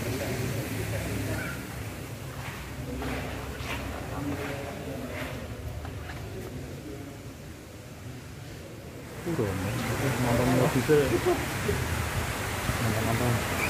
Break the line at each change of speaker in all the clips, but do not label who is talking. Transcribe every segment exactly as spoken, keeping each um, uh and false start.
Udah, nonton mobil, nonton-nonton.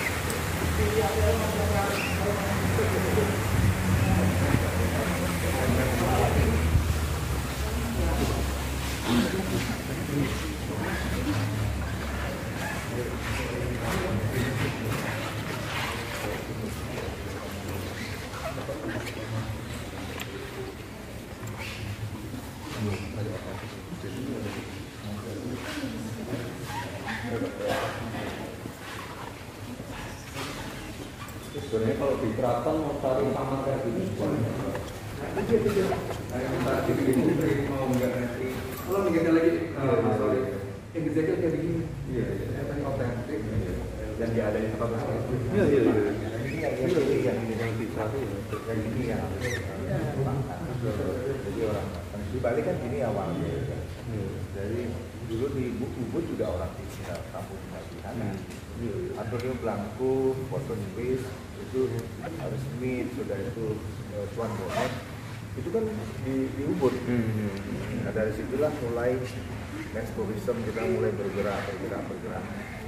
Sebenarnya kalau di keraton mau cari kamar kayak gini boleh. Nah, iya itu dia. Kayak kita di sini mau nggak nanti. Kalau nggak lagi, sorry, yang dijaga kayak begini. Iya, iya. Yang otentik. Dan dia ada di tempat lain.
Iya, iya, iya.
Ini yang ini yang yang bisa tuh, yang ini yang harus makan. Jadi orang makan. Di Bali kan gini awalnya. Dari dulu di Ubud juga orang tinggal kampung di sana. Antonio Blanco, foto space itu harus meet, sudah itu uh, Tuan Bonet itu kan di, di Ubud. Hmm. Nah dari situlah mulai next tourism kita mulai bergerak, bergerak, bergerak.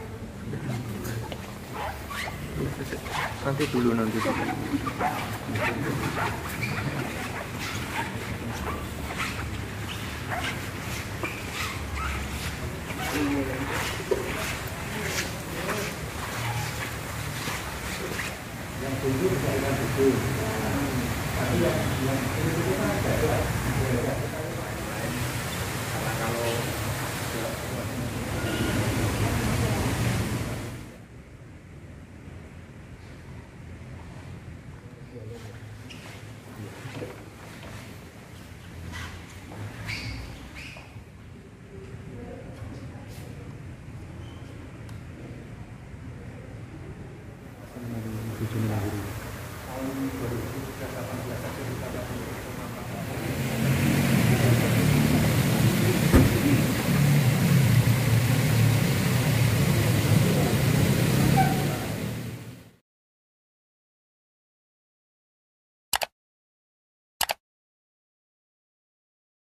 Nanti dulu nanti dulu.
Yang tujuh bisa dengan tujuh. Tapi yang yang itu kan ada. Karena kalau tahun dua ribu delapan belas